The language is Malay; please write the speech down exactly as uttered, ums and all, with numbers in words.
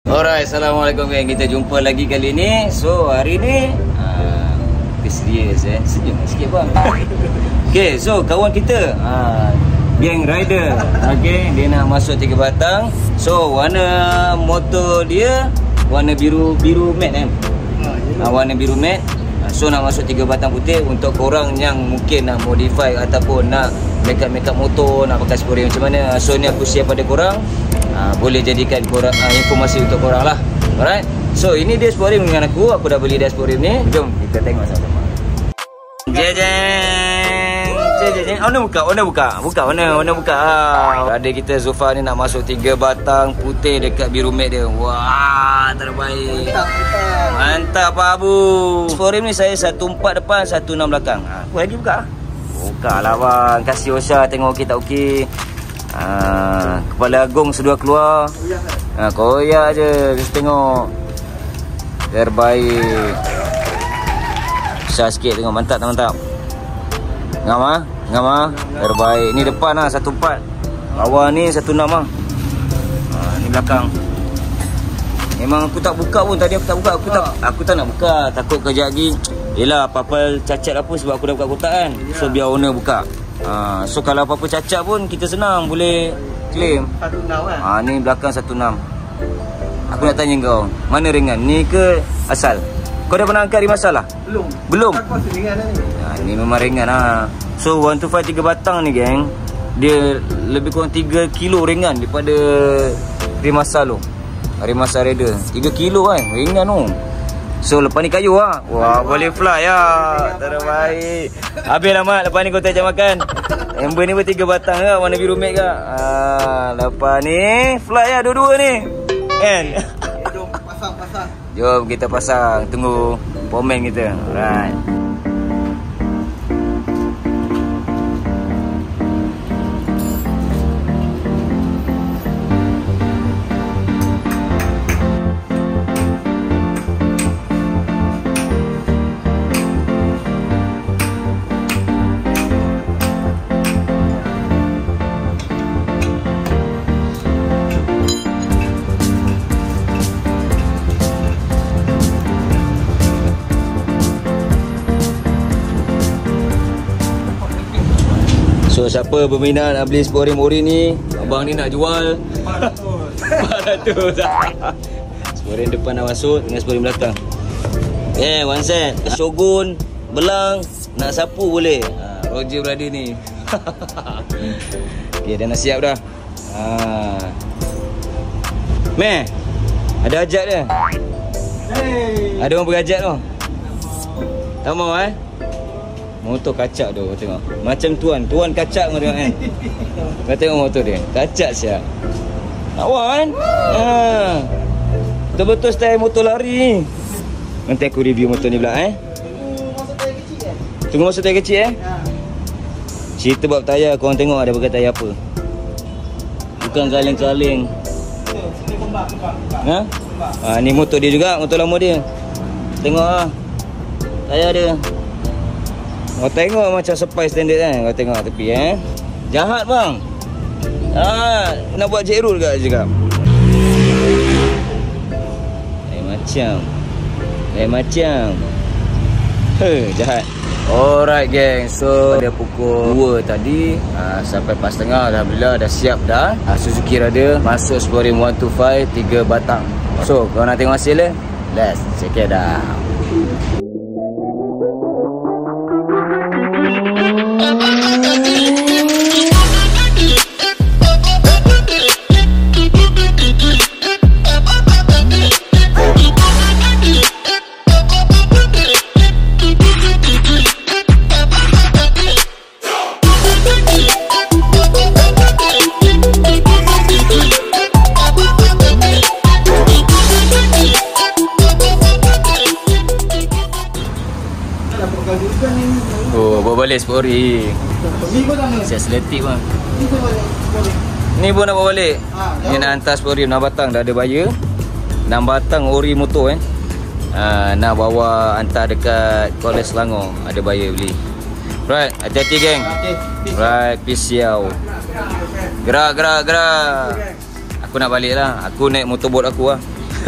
Alright, Assalamualaikum geng. Kita jumpa lagi kali ni. So, hari ni uh, kita serius eh. Senyum sikit bang. Okay, so kawan kita uh, geng rider. Okay, dia nak masuk tiga batang. So, warna motor dia warna biru biru matte kan. Uh, warna biru matte. uh, So, nak masuk tiga batang putih. Untuk korang yang mungkin nak modify ataupun nak make-up-make up motor, nak pakai spori macam mana, so ni aku share pada korang. Uh, boleh jadikan korang, uh, informasi untuk korang lah. Alright. So ini dia spori dengan aku. Aku dah beli dia spori ni. Jom kita tengok sama-sama. Jeng jeng jeng. Oh, buka, warna buka. Buka warna, warna buka. Ah. Adik kita Zulfa ni nak masuk tiga batang putih dekat biru matte dia. Wah, terbaik. Mantap, mantap. Mantap Pak Abu. Spori ni saya satu empat depan, satu enam belakang. Ah, aku lagi buka. Buka lah bang. Kasih Osha tengok okey tak okey. Ha, kepala agung sudah keluar. Ha, koyak je. Kita tengok. Terbaik. Besar sikit tengok. Mantap tak mantap? Ngam ah? Ngam ah? Terbaik. Ni depan lah satu empat. Bawah ni satu enam lah. Ha, ni belakang. Memang aku tak buka pun. Tadi aku tak buka. Aku tak aku tak nak buka. Takut kejap lagi. Yelah apa-apa cacat apa sebab aku dah buka kotak kan. So biar owner buka. Ha, so kalau apa-apa cacat pun kita senang boleh claim. satu enam kan? Ha, ni belakang satu enam. Aku nak tanya kau, mana ringan? Ni ke asal? Kau dah pernah angkat rim asal lah? Belum. Belum? Aku rasa ringan lah ni. Ha, ni memang ringan lah. So one two five tiga batang ni geng, dia lebih kurang tiga kilo ringan daripada rim asal tu. Rim asal Raider tiga kilo kan, ringan tu. So lepas ni kayu lah. Wah, boleh fly lah. Terbaik. Habis lah mak. Lepas ni kau tak ajak makan. Ember ni pun tiga batang ke, warna biru matte ke. Ah, lepas ni fly lah dua-dua ni kan. Jom pasang-pasang. Jom kita pasang. Tunggu pomen kita. Alright. So siapa berminat nak beli spori ori ni, abang ni nak jual empat ratus. Spori depan dah masuk dengan spori belakang. Eh, one set. Shogun, belang, nak sapu boleh. Ha, Roger brother ni. Okey, dah nak siap dah. Ha. Meh, ada ajak dia. Hey. Ada orang berajak tu. Tak mau eh? Motor kacak tu tengok. Macam tuan, tuan kacak kau tengok kan. Kau tengok motor dia. Kacak siap. Awak kan? Ha. Betul-betul style motor lari. Nanti aku review motor ni pula eh. Tunggu masuk tayar kecil eh. Cerita bab tayar korang tengok ada pakai tayar apa. Bukan kaleng-kaleng. Ha? Ha, ni motor dia juga, motor lama dia. Tengok ah. Tayar dia. Kau tengok macam sepai standard kan. Kau tengok tepi eh. Jahat bang. Ah, nak buat jet roll ke cakap. Lain macam. Lain macam. He, jahat. Alright geng. So pada pukul dua tadi uh, sampai pas tengah alhamdulillah dah siap dah. Uh, Suzuki Raider masuk spori one two five tiga batang. So kau nak tengok hasil dia? Let's check it out. Oh, bawa balik spori. Siap seletik bang. Ni pun nak bawa balik. Ni nak hantar spori enam batang. Dah ada bayar enam batang ori motor eh. ha, Nak bawa hantar dekat Kuala Selangor. Ada bayar beli. Right, hati-hati geng. Right, peace out. Gerak, gerak, gerak. Aku nak balik lah. Aku naik motorbot aku lah.